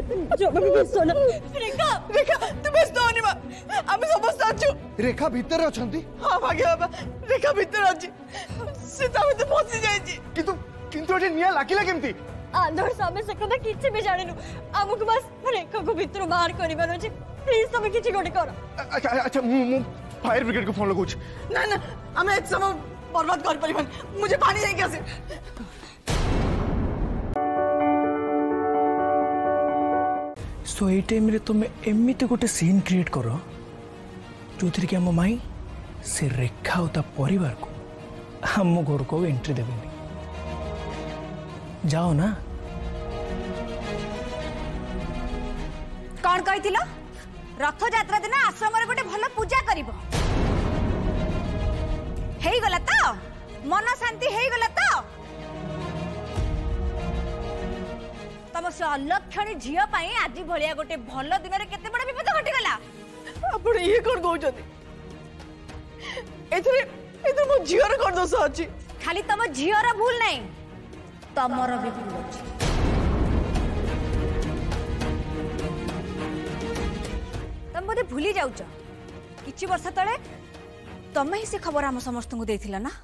जमा भी सोना रेखा रेखा तू व्यस्त होनी मां आमे समस्त आछु रेखा भीतर अछंती हां भाग्य बाबा रेखा भीतर अछि सीता में तो फसी जाई छी किंतु किंतु एठी निया लागिला केमती आंधर सामे से कदा किछि भी जानिनु हमको बस रेखा को भीतर बाहर करिबार अछि प्लीज तुम किछि गोटे कर अच्छा अच्छा मु फायर ब्रिगेड को फोन लगाउछ ना ना हमें एक समय बर्बाद कर परिबन मुझे पानी नहीं कैसे सो ये टाइम रे तुम एमिति गोटे सीन क्रिएट करो जो कि आम माई से रेखा और परिवार को हम घर को एंट्री देवेनि जाओ ना कौन कही रथ यात्रा दिन आश्रम गोटे भल पूजा कर गला तो मन शांति हो गला तो तम से अलक्षणी झील आज भाया गोटे भल दिन में केते बड़ विपद घटीगला आपण ये कोन कहउछथि एथरे एथरे मो झियर कोन दोष अछि खाली तम झीर भूल नहीं तमर भी भूल अछि तम बोधे भूली जाउछ किछि वर्ष तळे तमे ही से खबर हम समस्त को देथिला ना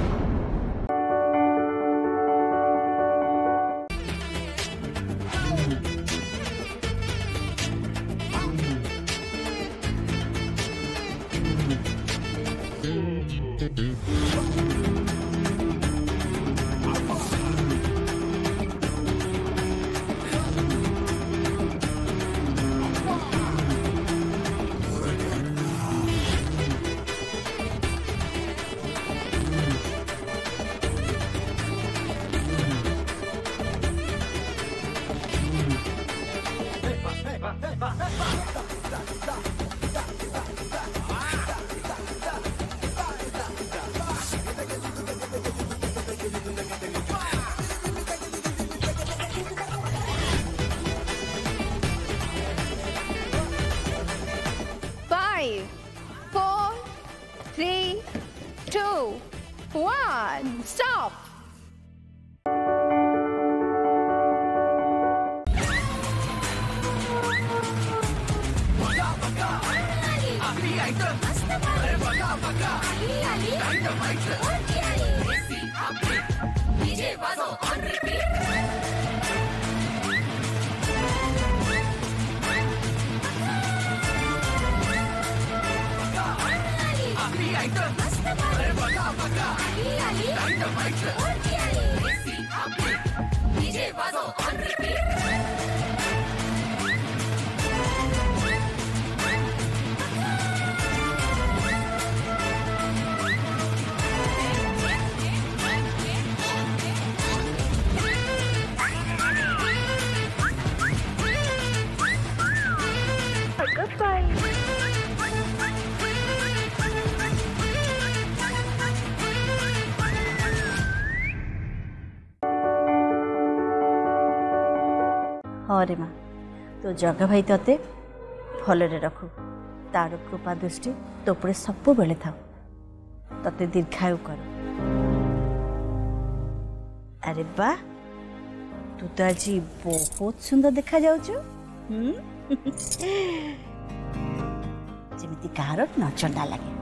Stop! हाँ माँ तो जगह भाई ते भलरे रखु तार कृपा दृष्टि तो पर सब बेले था ते दीर्घायु कर अरे बा तू तो आज बहुत सुंदर देखा जाउछु जमिति कार नचंडा लगे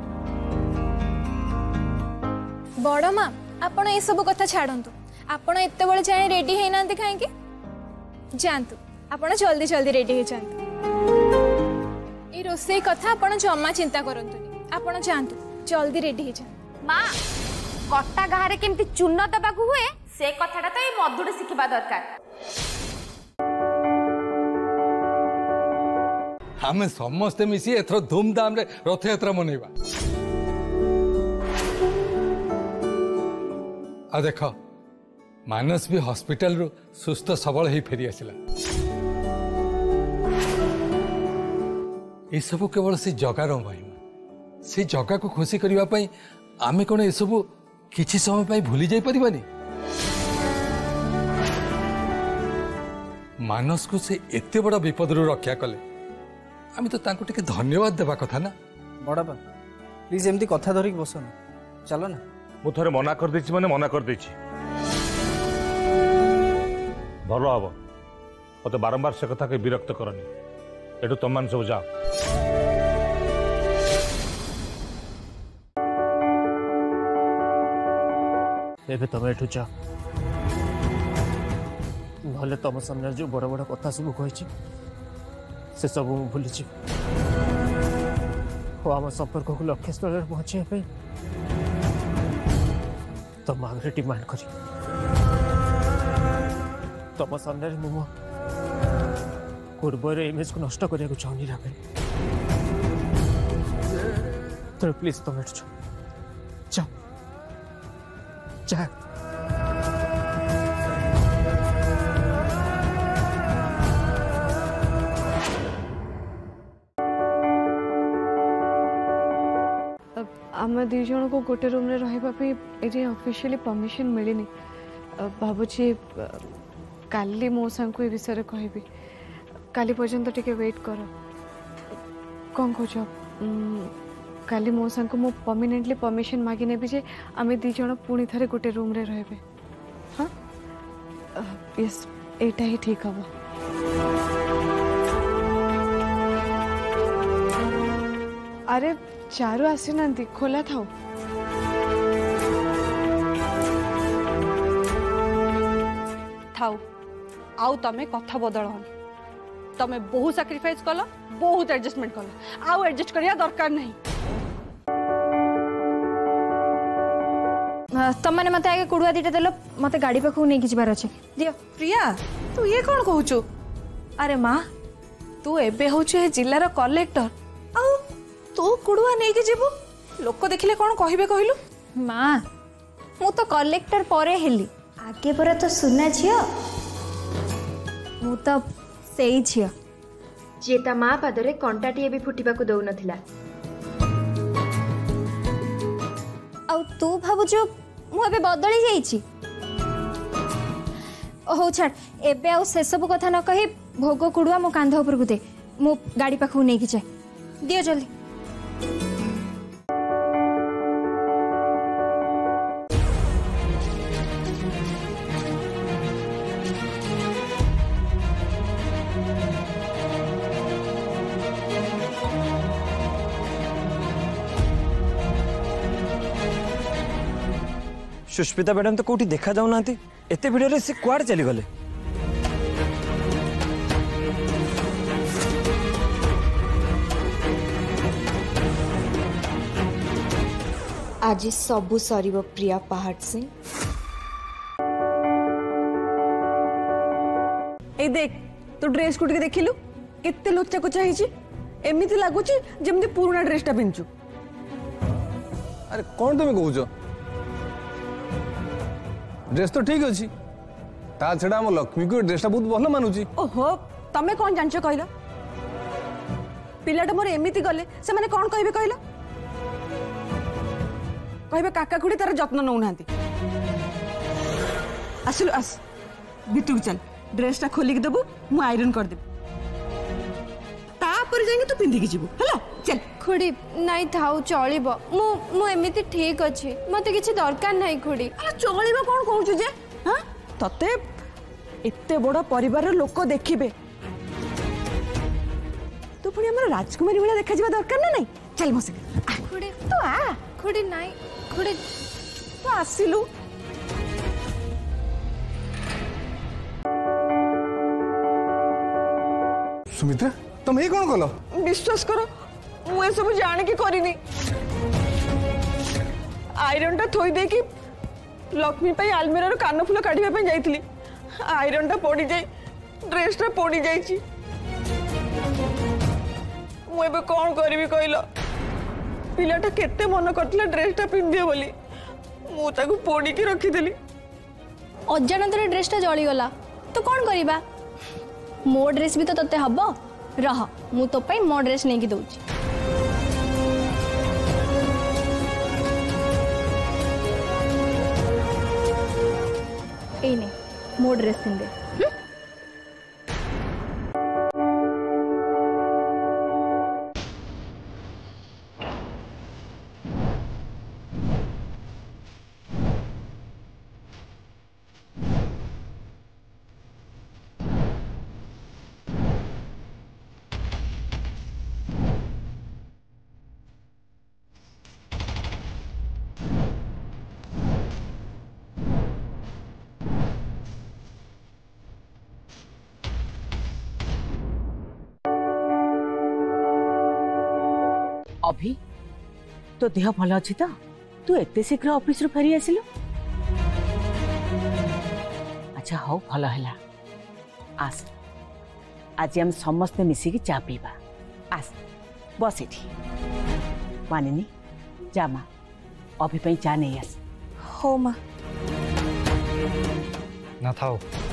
बड़ माँ आपण ये सब कथा छाड़तु आपण एत बड़े जाए रेडी है ना कहीं जानतु आपण जल्दी जल्दी रेडी हो जातु ये रोसे कथा आपण जमा चिंता करंतुनी आपण जानतु जल्दी रेडी हो जातु माँ कटा गारे केमती चून दबा हुए से कथाटा तो ये मधुर शिखा दरकार आम समस्ते मिसी एथर धूमधाम रे रथ यात्रा मनइबा आ देख मानस भी हॉस्पिटल रू सुस्थ सबल ही फेरी आसिला ये सब केवल से जगार महिमा से जगा को खुशी करने पाई आमे कौन ये सब किछि समय पाई भूली जाई परिबानी मानस को से एते बड़ा विपद रू रक्षा कले आमे तो तांको टिके धन्यवाद देबा कथा ना बड़ापा प्लीज एमती कथा धरिक बसन चलो ना मु थरे मना कर देछि माने मना कर देछि भलो हम मत बारंबार से कथा के विरक्त करनी एटू तुम मान सब जाओ। एबे तुम एठू जाओ नहले तुम सामने जो बड़ बड़ कथा सब कही से सब भूली आम संपर्क को लक्ष्य स्थल पहुंचे तुम आगे डिमांड कर तुम सामने मु पूर्वर इमेज को नष्ट करने को चाहूनी राबे तो प्लीज तुम जाओ जा आम दी जन को गोटे रूम रे रही ये ऑफिशियली परमिशन मिलनी भावुची काली मौसा को ये विषय कहबी काली पर्यंत टिके वेट कर कौन कह काली मौसा को मु परमानेंटली परमिशन मागी नेबी जे आम दी जन पुणी थे गोटे रूम रे रहे। हाँ यस एटा ही ठीक हम। अरे चारू आसी ना खोला था थाउ आउ तमे कथा बदल तमे बहुत सैक्रिफाइस कल बहुत एडजस्टमेंट कल आउ एडजस्ट करिया दरकार नहीं। तमने मते आगे कुड़ुआ दीटा देलो मते गाड़ी पाखु नहीं किबार अछि दियो। प्रिया तू ये कौन कहूचु? अरे माँ तू एबे होचु ए जिल्लार कलेक्टर आउ तू कुड़ुआ नहीं कि जीवु लोक देखिले कौन कहिबे कहलु? माँ मु तो कलेक्टर परे हेली आगे पर तो सुना झियो मु तो सेई झियो जे ता माँ पादरे कंटाटिए भी फुटिबा को दउ नथिला। आउ तू भाबुजो मु एबे बदली जाईची हो छाड़ एबे आउ से सब कथा न कही भोग कुड़ुआ मो कांध ऊपर को दे मु गाड़ी पाखु नहीं कि जाए दियो जल्दी। सुष्मिता मैडम तो कौटी देखा जाऊ ना एत भिड़ से कुआड़े चली गले? आज सबू सरीब प्रिया पहाड़ सिंह। ए देख तो ड्रेस को टिके देखिलु केते लोचा कोचा हिची एमिति लागुची जेमति पुराना ड्रेसटा पिंचु। अरे कौन तुम कहूच ड्रेस तो ठीक अच्छी ता छड़ा आम लक्ष्मी को ड्रेसटा बहुत भल मानुची। ओहो तमे कौन जानछ कहला पिलाटा मोर एमिति गले से माने कौन कहबे कहला कहबे काका खुड़ी तार जत्न नौ नांती। आसलु आस बिटू चल ड्रेसटा खोली के देबु मु आयरन कर देबु तापर जाई तू पिंदी के जीवु हला चल। खुड़ी नहीं थाउ चलिबो मु एमिति ठीक अछि मते किछि दरकार नहीं खुड़ी। अरे चलिबो कोन कहउछु जे हां तते एते बड़ परिवार लोक देखिबे तू पुणी हमर राजकुमारी वाला देखा जीवा दरकार ना नहीं चल मसे खुड़ी तो आ खुड़ी नहीं खुड़ी तो आसिलु सुमित्रा तुम ये कौन कल? विश्वास करो मुझे सब जाने की करिनी आयरन टा थोई दे कि लक्ष्मी पाई आलमीरा कान फुल काढ़िबा पे जाइथिली आयरन टा पड़ी जाई ड्रेस टा पड़ी जाईची मु एबे कोन करबी कहलो पिलाटा केते मन करथिला ड्रेस टा पिंदियो बोली मु ताकू पोड़ी के रखी देली अजानतर ड्रेस टा जली गला तो कौन करिबा मो ड्रेस भी तो तते हबो रह मु तो पई मो ड्रेस नहीं की दउची ए ने मो ड्रेस पिंदे। अभी तो देह भल अच्छी तो तू एते शीघ्र ऑफिस रू फेरी आसिलु अच्छा हौ भल हैला आस आज हम समस्ते मिसिकी चा पीबा आस बस एठी मानिनी जा माँ अभी चा नहीं आस हो माँ ना थाओ